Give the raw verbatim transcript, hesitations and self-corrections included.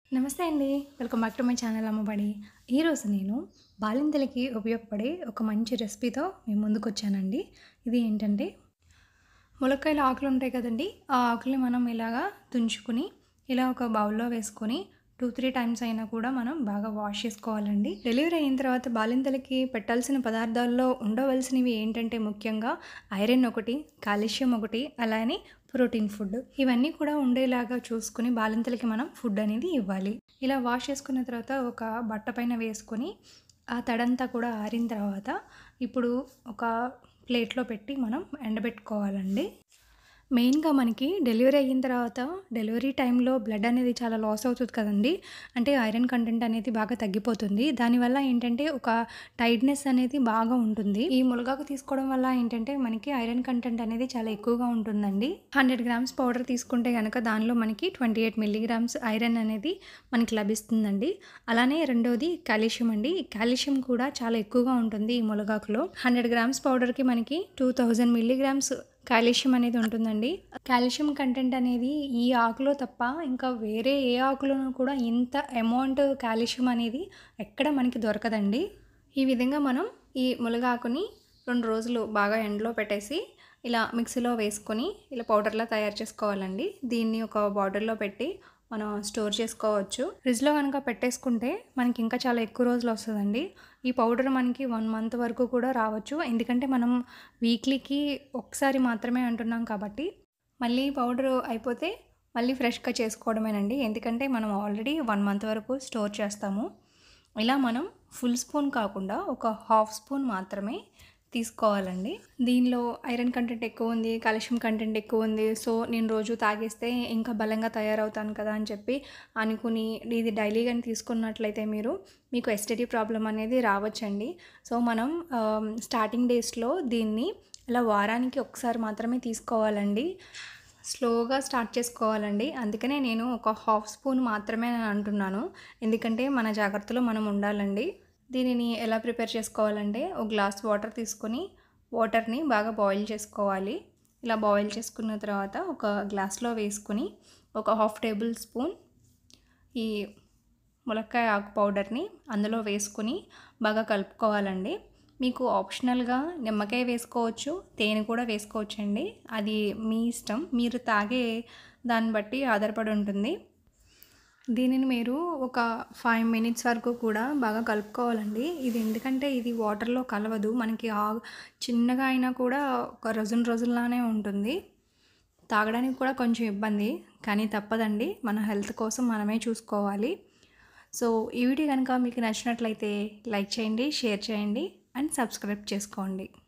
నమస్తే అండి. Welcome back to my channel Ammabadi. ఈరోజు నేను బాలింతలకి ఉపయోగపడే ఒక మంచి రెసిపీతో మీ ముందుకొచ్చానండి. ఇది ఏంటంటే ములక్కాయల ఆకులు ఉంటాయి కదండీ! ఆ ఆకుల్ని మనం ఇలాగా తుంచుకొని ఇలా ఒక బౌల్‌లో వేసుకొని రెండు, మూడు టైమ్స్ అయినా కూడా మనం బాగా వాష్ చేసుకోవాలండి. డెలివరీ అయిన తర్వాత బాలింతలకి పెట్టాల్సిన పదార్థాల్లో ఉండవలసినవి ఏంటంటే ముఖ్యంగా ఐరన్ ఒకటి, కాల్షియం ఒకటి, అలానే ప్రోటీన్ ఫుడ్. ఇవన్నీ కూడా ఉండేలాగా చూసుకొని బాలింతలకి మనం ఫుడ్ అనేది ఇవ్వాలి. ఇలా వాష్ చేసుకున్న తర్వాత ఒక బట్ట పైన వేసుకొని ఆ తడంతా కూడా ఆరిన తర్వాత ఇప్పుడు ఒక ప్లేట్‌లో పెట్టి మనం ఎండబెట్టుకోవాలండి. మెయిన్‌గా మనకి డెలివరీ అయిన తర్వాత డెలివరీ టైంలో బ్లడ్ అనేది చాలా లాస్ అవుతది కదండీ! అంటే ఐరన్ కంటెంట్ అనేది బాగా తగ్గిపోతుంది. దానివల్ల ఏంటంటే ఒక టైట్‌నెస్ అనేది బాగా ఉంటుంది. ఈ మునగాకు తీసుకోవడం వల్ల ఏంటంటే మనకి ఐరన్ కంటెంట్ అనేది చాలా ఎక్కువగా ఉంటుందండి. వంద గ్రామ్స్ పౌడర్ తీసుకుంటే గనక దానిలో మనకి ఇరవై ఎనిమిది మిల్లీగ్రామ్స్ ఐరన్ అనేది మనకి లభిస్తుందండి. అలానే రెండోది కాల్షియం అండి. ఈ కాల్షియం కూడా చాలా ఎక్కువగా ఉంటుంది ఈ మునగాకులో. వంద గ్రామ్స్ పౌడర్‌కి మనకి రెండు వేల మిల్లీగ్రామ్స్ కాల్షియం అనేది ఉంటుందండి. కాల్షియం కంటెంట్ అనేది ఈ ఆకులో తప్ప ఇంకా వేరే ఏ ఆకులోనూ కూడా ఇంత అమౌంట్ కాల్షియం అనేది ఎక్కడ మనకి దొరకదండి. ఈ విధంగా మనం ఈ మునగాకుని రెండు రోజులు బాగా ఎండలో పెట్టేసి ఇలా మిక్సీలో వేసుకొని ఇలా పౌడర్‌లా తయారు చేసుకోవాలండి. దీన్ని ఒక బాటిల్‌లో పెట్టి మనం స్టోర్ చేసుకోవచ్చు. ఫ్రిడ్జ్‌లో గనక పెట్టేసుకుంటే మనకి ఇంకా చాలా ఎక్కువ రోజులు వస్తదండి. ఈ పౌడర్ మనకి ఒక మంత్ వరకు కూడా రావచ్చు. ఎందుకంటే మనం వీక్లీకి ఒకసారి మాత్రమే అంటున్నాం కాబట్టి మళ్ళీ పౌడర్ అయిపోతే మళ్ళీ ఫ్రెష్‌గా చేసుకోవడమేనండి. ఎందుకంటే మనం ఆల్రెడీ ఒక మంత్ వరకు స్టోర్ చేస్తాము. ఇలా మనం ఫుల్ స్పూన్ కాకుండా ఒక హాఫ్ స్పూన్ మాత్రమే తీసుకోవాలండి. దీనిలో ఐరన్ కంటెంట్ ఎక్కువ ఉంది, కాల్షియం కంటెంట్ ఎక్కువ ఉంది. సో నేను రోజు తాగేస్తే ఇంకా బలంగా తయారవుతాను కదా అని చెప్పి అనుకుని ఇది డైలీ గాని తీసుకున్నట్లయితే మీరు మీకు ఎసిడిటీ ప్రాబ్లమ్ అనేది రావచ్చండి. సో మనం ఆహ్, స్టార్టింగ్ డేస్‌లో దీన్ని ఇలా వారానికి ఒకసారి మాత్రమే తీసుకోవాలండి. స్లోగా స్టార్ట్ చేసుకోవాలండి. అందుకనే నేను ఒక హాఫ్ స్పూన్ మాత్రమే అని అంటున్నాను. ఎందుకంటే మన జాగ్రత్తలో మనం ఉండాలండి. దీనిని ఎలా ప్రిపేర్ చేసుకోవాలంటే ఒక గ్లాస్ వాటర్ తీసుకొని వాటర్‌ని బాగా బాయిల్ చేసుకోవాలి. ఇలా బాయిల్ చేసుకున్న తర్వాత ఒక గ్లాస్‌లో వేసుకొని ఒక హాఫ్ టేబుల్ స్పూన్ ఈ ములక్కాయ ఆకు పౌడర్‌ని అందులో వేసుకొని బాగా కలుపుకోవాలండి. మీకు ఆప్షనల్‌గా నిమ్మకాయ వేసుకోవచ్చు, తేనె కూడా వేసుకోవచ్చండి. అది మీ ఇష్టం. మీరు తాగే దాన్ని బట్టి ఆధారపడి ఉంటుంది. దీనిని మీరు ఒక ఐదు మినిట్స్ వరకు కూడా బాగా కలుపుకోవాలండి. ఇది ఎందుకంటే ఇది వాటర్‌లో కలవదు. మనకి ఆ చిన్నగా అయినా కూడా ఒక రొజును రొజునులానే ఉంటుంది. తాగడానికి కూడా కొంచెం ఇబ్బంది. కానీ తప్పదండి. మన హెల్త్ కోసం మనమే చూసుకోవాలి. సో ఈ వీడియో గనుక మీకు నచ్చినట్లయితే లైక్ చేయండి, షేర్ చేయండి అండ్ సబ్స్క్రైబ్ చేసుకోండి.